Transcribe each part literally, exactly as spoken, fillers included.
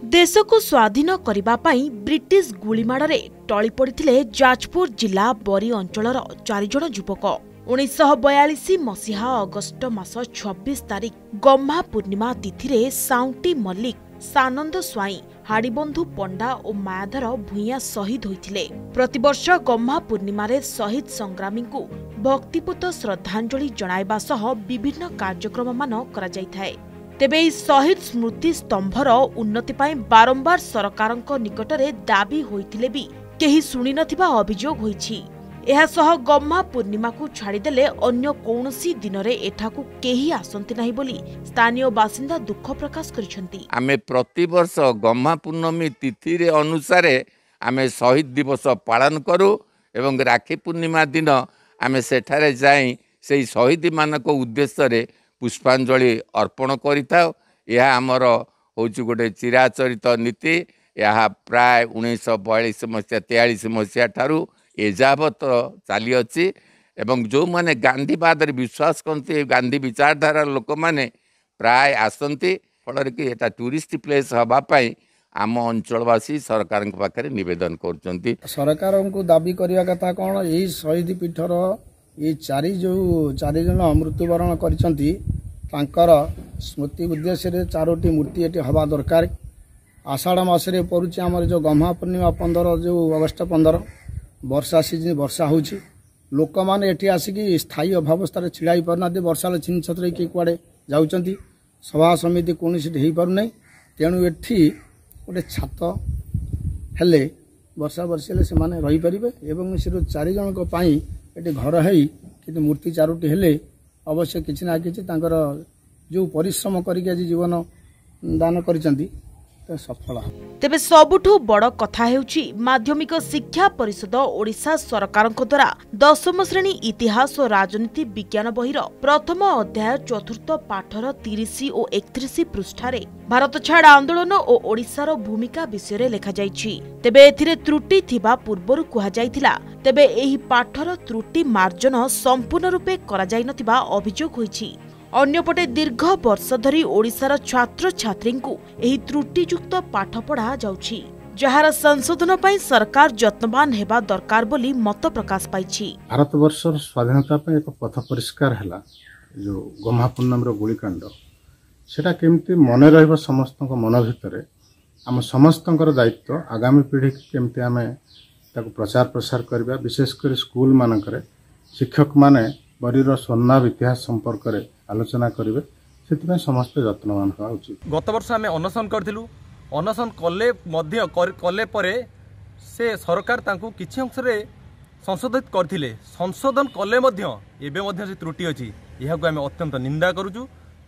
देश को स्वाधीन करने पाई ब्रिटिश गुलीमाड़े टली पड़ते जाजपुर जिला बरी अंचलर चार जन युवक। उन्नीस बयालीस मसीहा अगस्ट मास छब्बीस तारिख गम्हा पूर्णिमा तिथि रे साउंटी मल्लिक, सानंद स्वाई, हाड़ीबंधु पंडा और मायाधर भूइया शहीद होइथिले। प्रतिवर्ष गम्हा पूर्णिमा रे शहीद संग्रामी को भक्तिपूत श्रद्धांजलि जणाइबा सह विभिन्न कार्यक्रम मान करा जायथाय। तेबे शहीद स्मृति स्तंभर उन्नति पाई बारंबार सरकारक निकटरे दाबी होइथिले भी केही सुनि नथिबा अभियोग होइछि। एहा सह गम्हा पूर्णिमा को छाड़ीदेले अन्य कौनसी दिन रे एठाकू केही आसंती नाही बोली स्थानीय बासिंदा दुख प्रकाश करिसेंती। आमे प्रति वर्ष गम्हा पूर्णमी तिथि रे अनुसारे आमे शहीद दिवस पालन करू एवं राखी पूर्णिमा दिन आमे सेठारे जाई सेही शहीद मानक उद्देश्य रे पुष्पांजलि अर्पण करिथाउ। यह आमर होची गोटे चिराचरित नीति। यह प्राय उन्नीस बयालीस मसीहा तेयालीस मसीहा ठारू एजावत चली अच्छी एवं जो माने गांधीवाद विश्वास करते गांधी विचारधारा लोक मैंने प्राय आसती फल कि एटा टूरिस्ट प्लेस हवापाई आम अंचलवासी सरकार पाखे निवेदन कर सरकार को दाबी करने कथा कौन यही शहीद पीठर ये चारि जो चारि जन मृत्युवरण कर स्मृति उद्देश्य चारोटी मूर्ति ये हवा दरकार। आषाढ़ मसरे पड़ुची आम जो गम्हा पूर्णिमा पंदर जो अगस्ट पंदर वर्षा सीजन वर्षा होची लोक मैंने एटी आसिकी स्थायी अभावस्था छिड़ा पारना वर्षा छिन छत्र किए कड़े जाऊँच सभा समिति कौन हो पारना तेणु एठी गोटे छात हेले वर्षा वर्षे से माने रही पारिबे एवं से चारि जनक पई एटी घर है कि मूर्ति चारोटी हेले अवश्य किछि ना किछि तांकर जो परिश्रम करके आज जीवन दान करिसेंती सफल। तेबे सबुठु बड़ कथा हेउची माध्यमिक शिक्षा परिषद ओडिशा सरकारक द्वारा दशम श्रेणी इतिहास और राजनीति विज्ञान बहिर प्रथम अध्याय चतुर्थ पाठर तीस और एकतीस पृष्ठारे भारत छाड़ आंदोलन और ओडिशार भूमिका विषय लेखा जाइछि। तेबे एथिरे त्रुटि थिबा पूर्वरु कुहा जाइथिला। तेबे एही पाठर त्रुटि मार्जन संपूर्ण रूपे करा जाय नथिबा अभियोग होइछि। अन्यपटे दीर्घ वर्ष धरी ओडिशार छात्र छात्री को एही त्रुटियुक्त पाठ पढ़ा जाउछि, जहार संशोधन पई सरकार यत्नवान हेबा दरकार बोली मत प्रकाश पाइछि। भारत वर्षर स्वाधीनता पे एक पथ परिष्कार हैला जो गम्हा पूर्णमी रो गोलीकांड सेटा केमती मन रहबो समस्तक मन भितरे आम समस्तकर दायित्व आगामी पीढ़ी केमती आमे ताको प्रचार प्रसार करबा विशेष कर स्कूल मानकरे शिक्षक माने बरीर स्वर्णाव इतिहास संपर्क में आलोचना करेंगे से समस्त यत्नवान होगा उचित। गत वर्ष आम अनशन करूँ अनशन कले कले परे से सरकार तांको किछि अंश रे संशोधित करथिले संशोधन कले मध्य एबे मध्य से त्रुटि अछि यह को आम अत्यंत निंदा करूँ।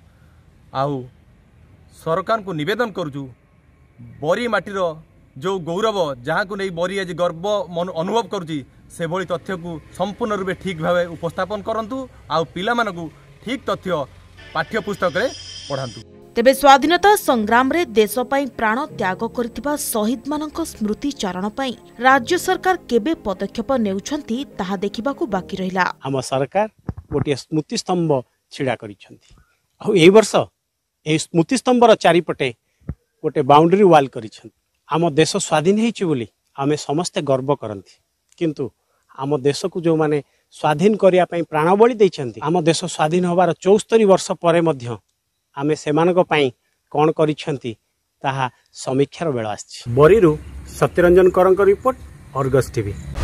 आउ सरकार को निवेदन करूँ बरी माटीर जो गौरव जहाँ को नहीं बरी आज गर्व अनुभव करुँची से भली तथ्य को संपूर्ण रूपे ठीक भाव उपस्थापन करंतु आउ पिला मानकु ठीक तथ्य पाठ्य पुस्तक रे पढ़ांतु। तेबे स्वाधीनता संग्राम रे देश पई प्राण त्याग करथिबा शहीद मानक स्मृति चारण पई राज्य सरकार केबे पदक्षेप नेउछंती ताहा देखिबा को बाकी रहिला। हम सरकार गोटे स्मृति स्तंभ छिड़ा करिसंती आ एई वर्ष ए स्मृति स्तंभर चारिपटे गोटे बाउंड्री वाल करिसंती। आम देश स्वाधीन हेछि बोली आमे समस्ते गर्व करंती किंतु आम देश को जो माने स्वाधीन करिया पई प्राण बलि दैछंती आम देश स्वाधीन होबार चौस्तरी वर्ष परे मध्य आमे सेमानक पई कोन करिसंती ताहा समीक्षार बेला आछि। बरीरु सत्यरंजन करंक रिपोर्ट, अर्गस टीवी।